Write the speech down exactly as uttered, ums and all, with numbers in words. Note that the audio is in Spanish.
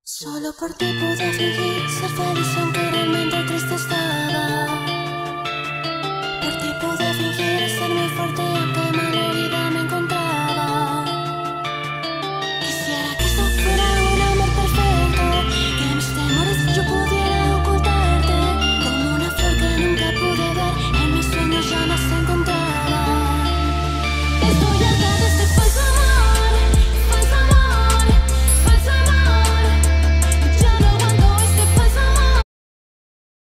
Solo por ti pude fingir ser feliz aunque realmente triste estaba.